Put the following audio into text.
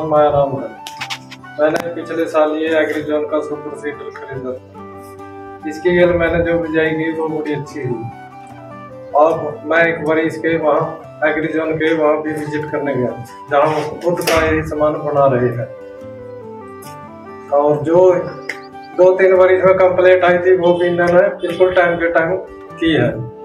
नाम माया राम है। मैंने पिछले साल ये एग्रीजोन का सुपर सीडर खरीदा था। इसकी यल मैंने जो बिजाई की वो बड़ी अच्छी हुई और मैं एक बार इसके वहाँ एग्रीजोन के वहाँ भी विजिट करने गया जहाँ खुद का यही सामान बना रहे हैं। और जो 2-3 बार इसमें कंप्लेंट आई थी वो भी इन्होंने बिल्कुल टाइम के टाइम की है।